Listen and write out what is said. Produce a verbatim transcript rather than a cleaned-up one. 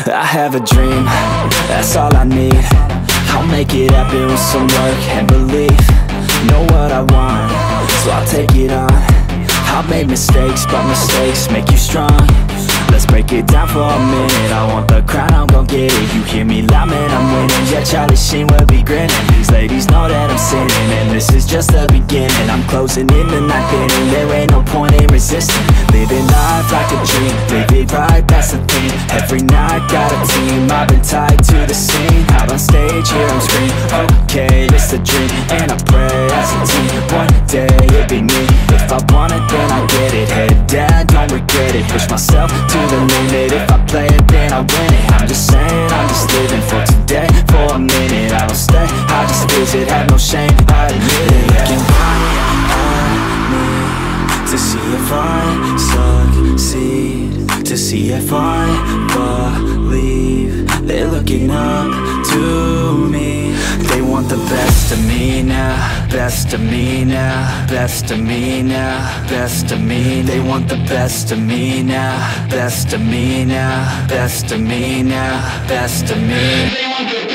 I have a dream, that's all I need. I'll make it happen with some work and belief. Know what I want, so I'll take it on. I've made mistakes, but mistakes make you strong. Let's break it down for a minute. I want the crown, I'm gon' get it. You hear me loud, man, I'm winning. Yeah, Charlie Sheen will be grinning. These ladies know that I'm sinning, and this is just the beginning. I'm closing in the night inning. There ain't no point in resisting. Living life like a dream, live it right, that's the thing. Every night, got a team, I've been tied to the scene. Out on stage, here I'm screaming, okay, this a dream. And I pray as a team, one day it'll be me. If I want it, then I get it. Head down, don't regret it. Push myself to the limit. If I play it, then I win it. I'm just saying, I'm just living for today. For a minute, I don't stay, I just visit. Have no shame, I admit it. Looking right at me to see if I succeed, to see if I believe. They're looking up to me. They want the best of me now, best of me now, best of me now, best of me. They want the best of me now, best of me now, best of me now, best of me. They want the